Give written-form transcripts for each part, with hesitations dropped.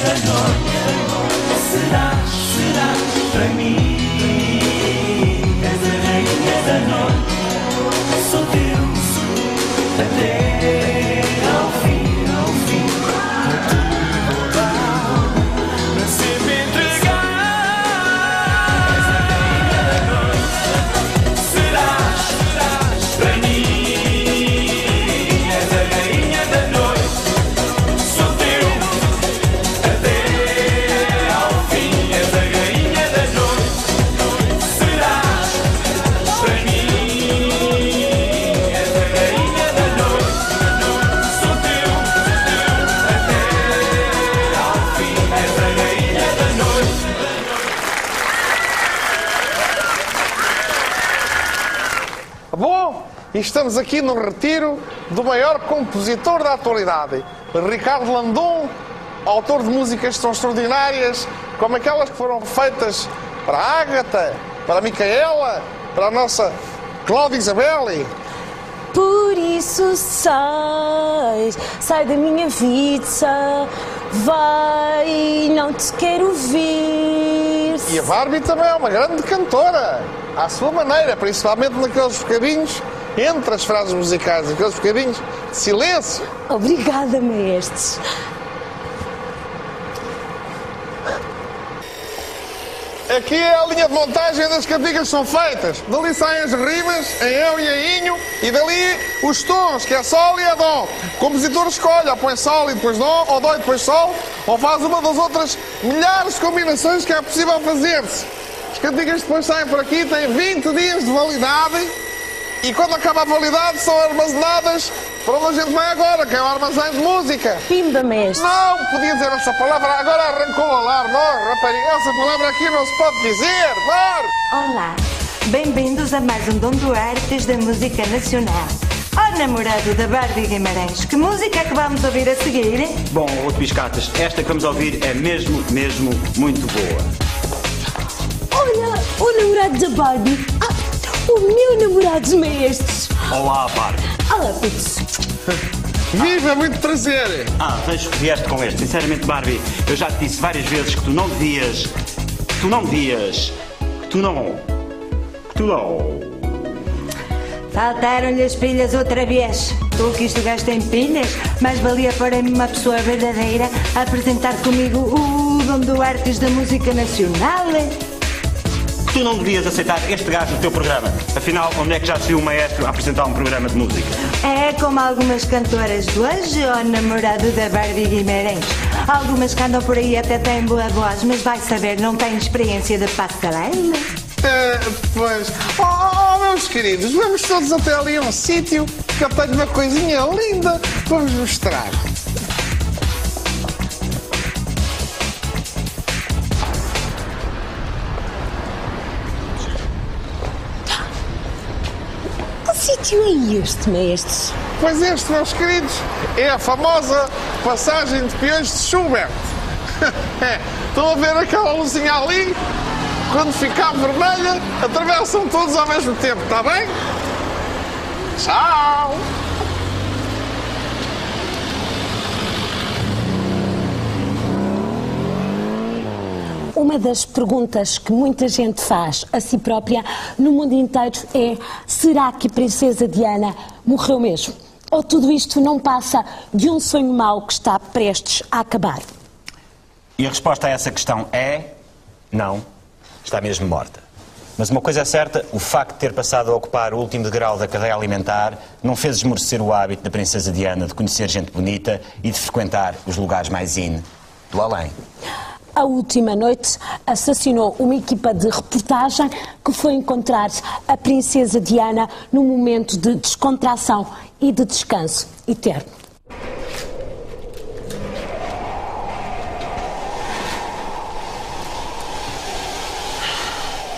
da noite. Serás para mim. És a rainha da noite. Sou teu até ao fim, ao fim. Vou dar para sempre entregar. És a rainha da noite. Serás para mim. És a rainha da noite. Sou teu até ao fim. És a rainha da noite. Serás para mim. És a rainha da noite. Sou teu até ao fim. És a rainha da noite. Bom, e estamos aqui no retiro do maior compositor da atualidade, Ricardo Landon, autor de músicas tão extraordinárias como aquelas que foram feitas para a Ágata, para a Micaela, para a nossa Cláudia Isabelle. Por isso sai da minha vida, vai, não te quero ouvir. E a Barbie também é uma grande cantora, à sua maneira, principalmente naqueles bocadinhos entre as frases musicais, aqueles bocadinhos de silêncio. Obrigada, maestros. Aqui é a linha de montagem das cantigas são feitas. Dali saem as rimas, em eu e em inho, e dali os tons, que é sol e é dó. O compositor escolhe, ou põe sol e depois dó, ou dó e depois sol, ou faz uma das outras milhares de combinações que é possível fazer-se. As cantigas depois saem por aqui, têm 20 dias de validade, e quando acaba a validade são armazenadas para onde a gente vai agora, que é o armazém de música. Pimba, mestre. Não podia dizer essa palavra, agora arrancou o alarme. Não, rapariga, essa palavra aqui não se pode dizer. Não. Olá, bem-vindos a mais um Dom Duartes da Música Nacional. Ó namorado da Barbie Guimarães, que música é que vamos ouvir a seguir? Bom, Ruto Biscatas, esta que vamos ouvir é mesmo muito boa. Olha, o namorado da Barbie. O meu namorado, maestros. Olá, Barbie. Olá, putos. Viva, muito prazer. Vejo que vieste com este. Sinceramente, Barbie, eu já te disse várias vezes que tu não devias... Faltaram-lhe as pilhas outra vez. Tu que isto gasta em pilhas, mas valia porem-me uma pessoa verdadeira a apresentar comigo o Dom Duartes da Música Nacional. Tu não devias aceitar este gajo no teu programa. Afinal, onde é que já se viu um maestro a apresentar um programa de música? É como algumas cantoras de hoje, ó namorado da Barbie Guimarães. Algumas que andam por aí até têm boa voz, mas vai saber, não têm experiência de passarela. Pois. Meus queridos, vamos todos até ali a um sítio que eu tenho uma coisinha linda para vos mostrar. Que sítio é este, maestros? Pois este, meus queridos, é a famosa passagem de peões de Schubert. Estão a ver aquela luzinha ali? Quando ficar vermelha, atravessam todos ao mesmo tempo, está bem? Tchau! Uma das perguntas que muita gente faz a si própria no mundo inteiro é: será que a princesa Diana morreu mesmo? Ou tudo isto não passa de um sonho mau que está prestes a acabar? E a resposta a essa questão é... não, está mesmo morta. Mas uma coisa é certa, o facto de ter passado a ocupar o último degrau da cadeia alimentar não fez esmorecer o hábito da princesa Diana de conhecer gente bonita e de frequentar os lugares mais do além. A última noite assassinou uma equipa de reportagem que foi encontrar a princesa Diana num momento de descontração e de descanso eterno.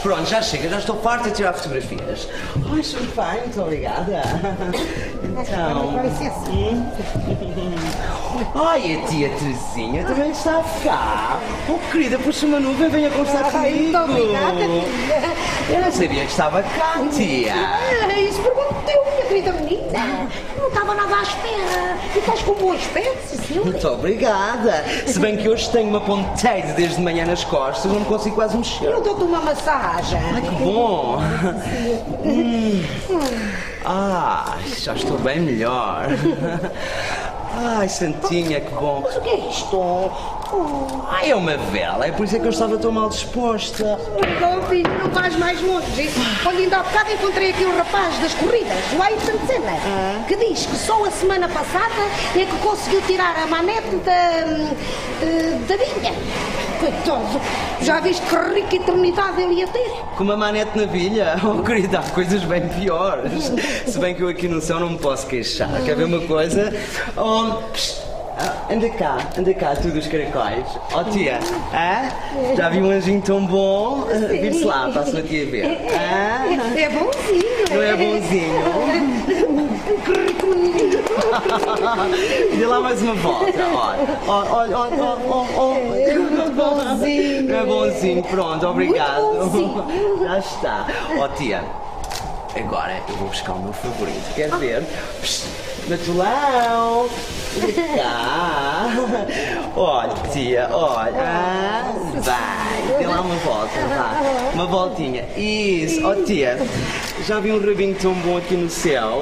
Pronto, já chega, já estou farta de tirar fotografias. Ai, champanhe, muito obrigada. Então... Ai, a tia Terezinha também está cá. Oh, querida, puxa uma nuvem, venha conversar comigo. Muito obrigada, tia. Eu não sabia que estava cá, tia. Isso pergunto-te, minha querida menina. Não estava nada à espera. E estás com bom aspecto, sim, senhora. Muito obrigada. Se bem que hoje tenho uma ponteira desde de manhã nas costas, não me consigo quase mexer. Eu dou-te uma massagem. Ai, que bom. Já estou bem melhor. Ai, Santinha, que bom. Mas o que é isto? Ai, é uma vela, é por isso é que eu estava tão mal disposta. Então, filho, não vais mais longe. Quando ainda há bocado encontrei aqui um rapaz das corridas, o Ayrton Senna, que diz que só a semana passada é que conseguiu tirar a manete da vinha. Coitado, já viste que rica eternidade ele ia ter? Com uma manete na bilha? Oh, querida, há coisas bem piores. Se bem que eu aqui no céu não me posso queixar. Quer ver uma coisa? Anda cá, tu dos caracóis. Oh, tia, já vi um anjinho tão bom? Vire-se lá, para a sua tia ver. É bonzinho. Não é bonzinho? Que rico menino. Dê lá mais uma volta, olha. Muito bonzinho. É bonzinho, pronto, obrigado. Muito bonzinho. Já está. Ó, tia, agora eu vou buscar o meu favorito. Quer ver? Natulão! Cá! Olha, tia, olha! Vai! Dê lá uma volta, vá! Uma voltinha! Isso! Ó, tia! Já vi um rabinho tão bom aqui no céu?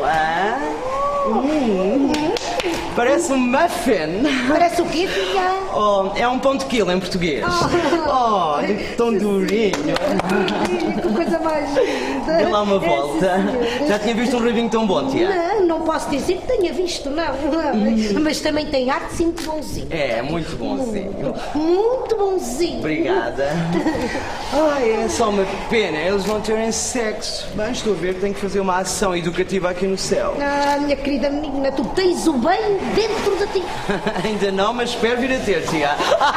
Parece um muffin! Parece o quê, filha? Oh, é um pão de quilo em português! Olha, tão durinho! Que coisa mais linda! Dê lá uma volta! Já tinha visto um rabinho tão bom, tia? Não posso dizer que tenha visto, não. Mas também tem arte, sim, muito bonzinho. É, muito bonzinho. Muito bonzinho. Obrigada. Ai, é só uma pena, eles não terem sexo. Bem, estou a ver que tenho que fazer uma ação educativa aqui no céu. Minha querida menina, tu tens o bem dentro de ti. Ainda não, mas espero vir a ter, tia.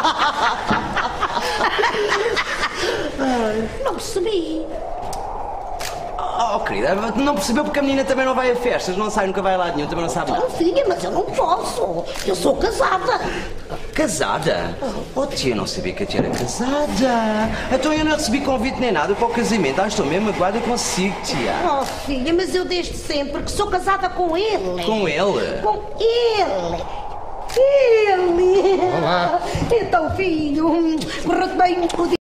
Não percebi. Oh, querida, não percebeu porque a menina também não vai a festas, não sai, nunca vai a lado nenhum, também não sabe nada. Filha, mas eu não posso. Eu sou casada. Casada? Oh, tia, não sabia que a tia era casada. Então eu não recebi convite nem nada para o casamento. Estou mesmo magoada consigo, tia. Oh, filha, mas eu desde sempre que sou casada com ele. Com ele? Com ele. Ele. Olá. Então, filho, correu bem o dia.